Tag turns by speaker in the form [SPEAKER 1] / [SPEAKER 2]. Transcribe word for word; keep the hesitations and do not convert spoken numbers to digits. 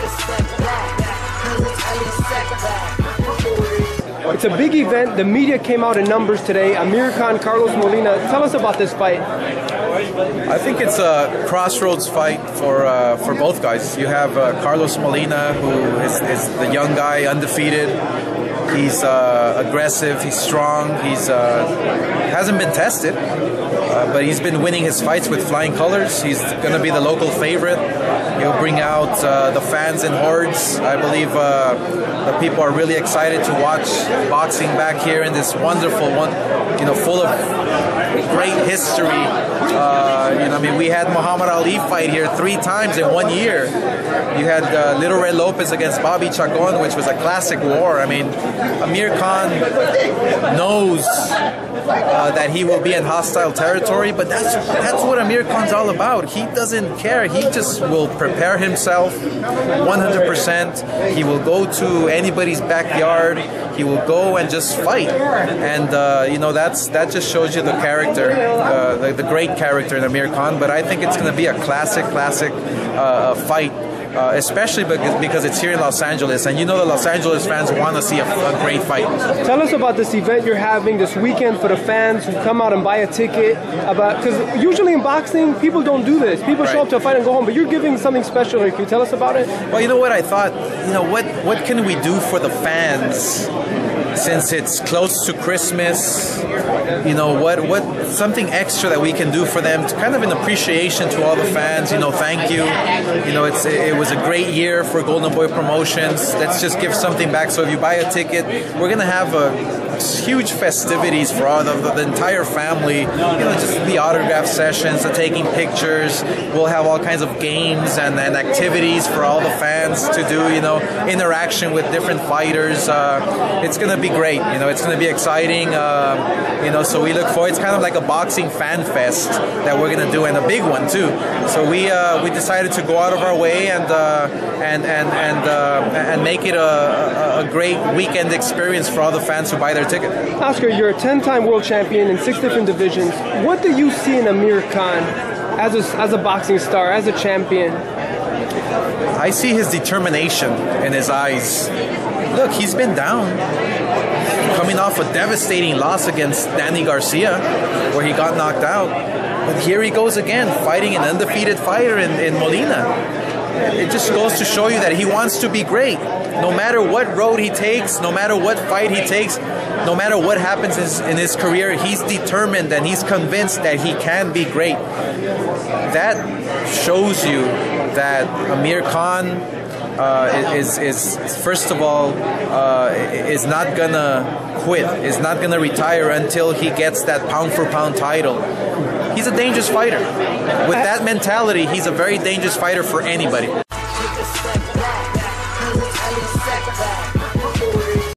[SPEAKER 1] It's a big event. The media came out in numbers today. Amir Khan, Carlos Molina. Tell us about this fight.
[SPEAKER 2] I think it's a crossroads fight for uh, for both guys. You have uh, Carlos Molina, who is, is the young guy, undefeated. He's uh, aggressive. He's strong. He's uh, hasn't been tested, uh, but he's been winning his fights with flying colors. He's going to be the local favorite. He'll bring out uh, the fans in hordes. I believe uh, the people are really excited to watch boxing back here in this wonderful one, you know, full of great history. Uh, you know, I mean, we had Muhammad Ali fight here three times in one year. You had uh, Little Red Lopez against Bobby Chacon, which was a classic war. I mean, Amir Khan knows uh, that he will be in hostile territory, but that's that's what Amir Khan's all about. He doesn't care. He just will prepare himself one hundred percent. He will go to anybody's backyard. He will go and just fight, and uh, you know, that's that just shows you the character, uh, the, the great character in Amir Khan. But I think it's going to be a classic, classic uh, fight. Uh, especially because, because it's here in Los Angeles, and you know the Los Angeles fans want to see a, a great fight.
[SPEAKER 1] Tell us about this event you're having this weekend for the fans who come out and buy a ticket. About because usually in boxing people don't do this. People right. show up to a fight and go home, but you're giving something special here. Can you tell us about it?
[SPEAKER 2] Well, you know what I thought. You know what? What can we do for the fans? Since it's close to Christmas, you know, what what something extra that we can do for them, to kind of an appreciation to all the fans. You know, thank you. You know, it's it was a great year for Golden Boy Promotions. Let's just give something back. So if you buy a ticket, we're gonna have a huge festivities for all the, the, the entire family. You know, just the autograph sessions, the taking pictures. We'll have all kinds of games and, and activities for all the fans to do. You know, interaction with different fighters. Uh, it's gonna be great. You know, it's going to be exciting. Uh, you know, so we look forward. It's kind of like a boxing fan fest that we're going to do, and a big one too. So we uh, we decided to go out of our way and uh, and and and uh, and make it a, a great weekend experience for all the fans who buy their ticket.
[SPEAKER 1] Oscar, you're a ten-time world champion in six different divisions. What do you see in Amir Khan as a, as a boxing star, as a champion?
[SPEAKER 2] I see his determination in his eyes. Look, he's been down, coming off a devastating loss against Danny Garcia, where he got knocked out. But here he goes again, fighting an undefeated fighter in, in Molina. It just goes to show you that he wants to be great. No matter what road he takes, no matter what fight he takes, no matter what happens in his career, he's determined and he's convinced that he can be great. That shows you that Amir Khan Uh, is, is first of all uh, is not gonna quit, is not gonna retire until he gets that pound for pound title. He's a dangerous fighter. With that mentality, he's a very dangerous fighter for anybody.